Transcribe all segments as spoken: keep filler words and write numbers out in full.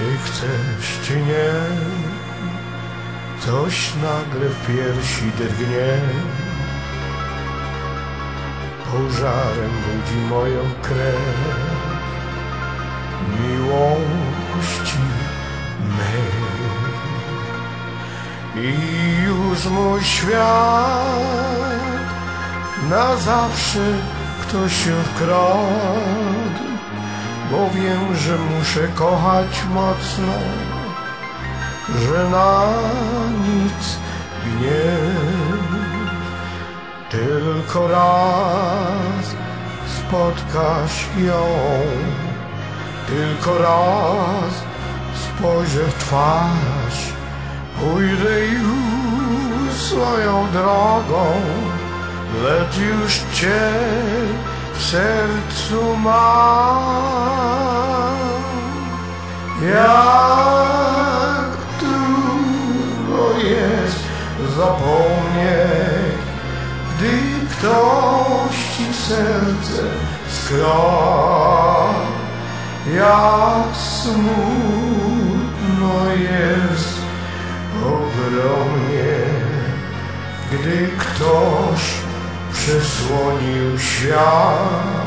Czy chcesz, czy nie, coś nagle w piersi drgnie. Pożarem budzi moją krew miłości mej. I już mój świat na zawsze ktoś się wkradł, bo wiem, że muszę kochać mocno, że na nic gniew. Tylko raz spotkasz ją, tylko raz spojrzę w twarz, pójdę już swoją drogą, lecz już cię w sercu mam. Jak trudno jest zapomnieć, gdy ktoś ci serce skradł. Jak smutno jest ogromnie, gdy ktoś przysłonił świat.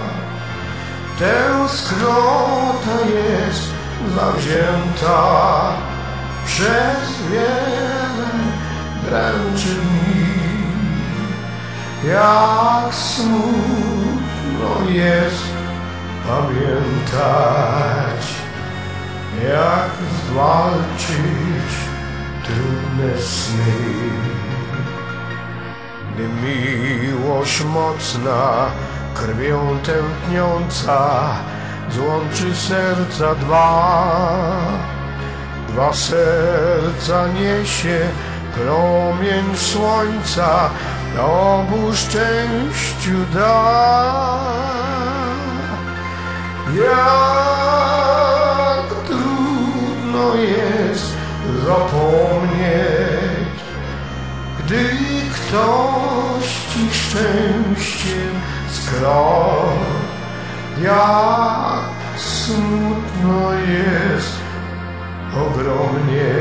Tęsknota jest zawzięta przez wiele dręczy dni. Jak smutno jest pamiętać, jak zwalczyć trudne sny. Gdy miłość mocna, krwią tętniąca, złączy serca dwa, dwa serca niesie promień słońca, obu szczęściu da. Jak trudno jest zapomnieć, gdy ktoś ci szczęściem skradł. Jak smutno jest ogromnie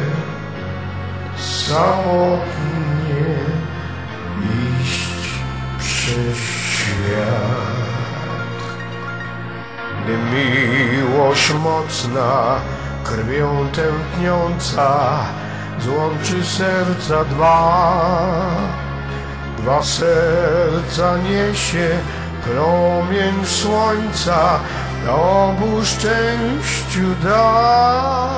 samotnie iść przez świat. Gdy miłość mocna, krwią tętniąca, złączy serca dwa, dwa serca niesie promień słońca, obu szczęściu da.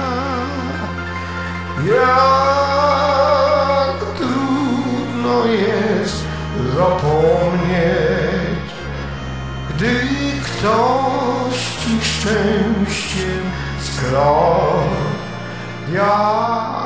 Jak trudno jest zapomnieć, gdy ktoś ci szczęściem skradł. Jak